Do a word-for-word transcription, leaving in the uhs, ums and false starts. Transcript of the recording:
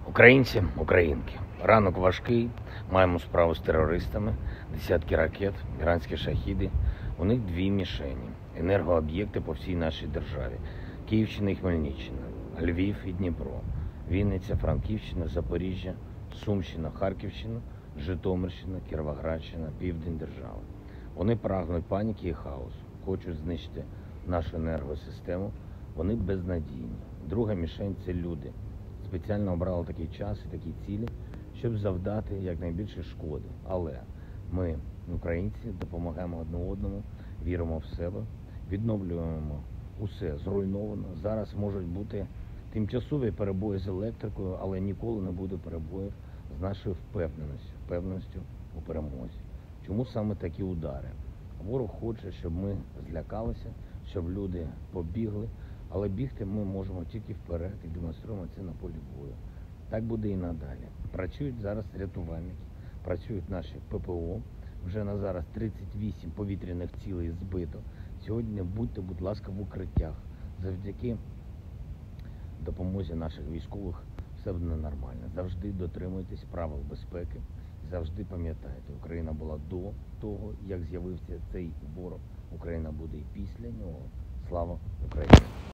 Українці, українки, ранок важкий, маємо справу з терористами, десятки ракет, іранські шахіди. У них дві мішені, енергооб'єкти по всій нашій державі. Київщина і Хмельниччина, Львів і Дніпро, Вінниця, Франківщина, Запоріжжя, Сумщина, Харківщина, Житомирщина, Кіровоградщина, південь держави. Вони прагнуть паніки і хаосу, хочуть знищити нашу енергосистему, вони безнадійні. Друга мішень – це люди. Спеціально обрали такий час і такі цілі, щоб завдати якнайбільше шкоди. Але ми, українці, допомагаємо одне одному, віримо в себе, відновлюємо усе зруйновано. Зараз можуть бути тимчасові перебої з електрикою, але ніколи не буде перебоїв з нашою впевненістю, впевненістю у перемозі. Чому саме такі удари? Ворог хоче, щоб ми злякалися, щоб люди побігли, але бігти ми можемо тільки вперед і демонструємо це на полі бою. Так буде і надалі. Працюють зараз рятувальники, працюють наші ППО. Вже на зараз тридцять вісім повітряних цілей збито. Сьогодні будьте, будь ласка, в укриттях. Завдяки допомозі наших військових все буде нормально. Завжди дотримуйтесь правил безпеки. Завжди пам'ятайте, Україна була до того, як з'явився цей ворог. Україна буде і після нього. Слава Україні!